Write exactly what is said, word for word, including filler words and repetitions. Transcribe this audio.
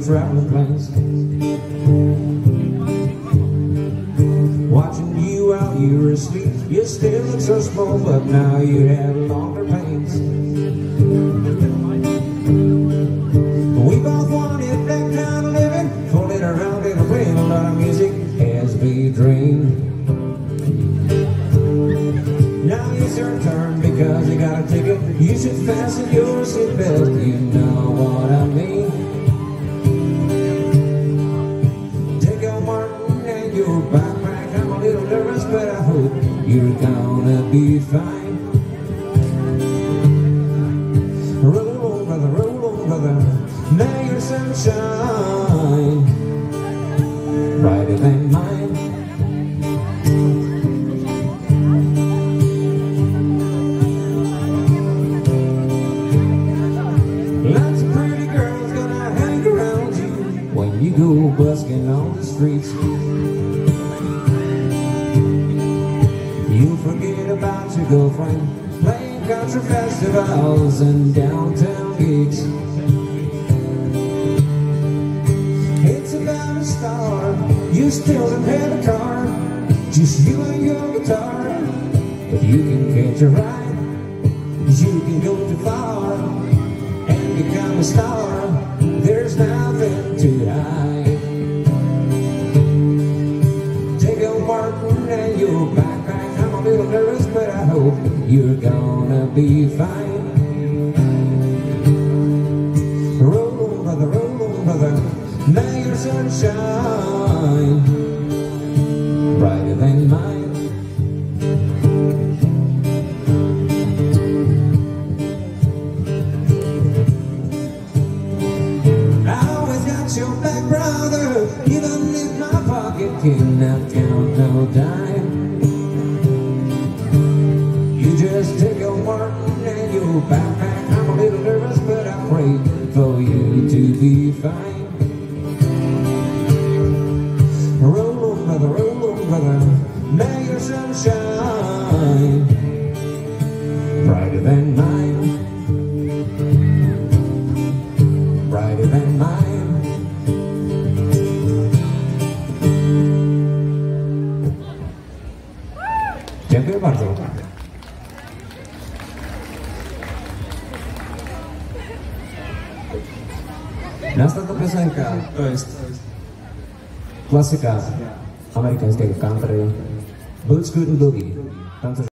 traveling planes. Watching you while you were asleep, you still look so small, but now you have longer pains. We both wanted that kind of living, fooling around and playing a lot of music as we dream. Now it's your turn because you got a ticket. You should fasten your seatbelt, you know what I mean. Take out Martin and your backpack. I'm a little nervous, but I hope you're gonna be fine. Roll on, brother, roll on, brother. Now your sunshine brighter than mine. Lots of pretty girls gonna hang around you when you go busking on the streets. You forget about your girlfriend, playing country festivals and downtown gigs. It's about a star, you still don't have a car, just you and your guitar. But you can catch a ride, you can go too far and become a star. There's nothing to hide. Take a Martin and your backpack. I'm a little nervous, but I hope you're gonna be fine. Roll on, brother, roll on, brother. Now your sunshine brighter than mine. I always got your back, brother, even if my pocket cannot count no dime. You just take a Martin and your backpack. I'm a little nervous, but I pray for you to be fine. Roll on, brother, roll on, brother. Now your sunshine brighter than mine. Brighter than mine. Dziękuję bardzo. Następna piosenka to jest klasyka amerykańskiego country, Boots Couldn't Boogie.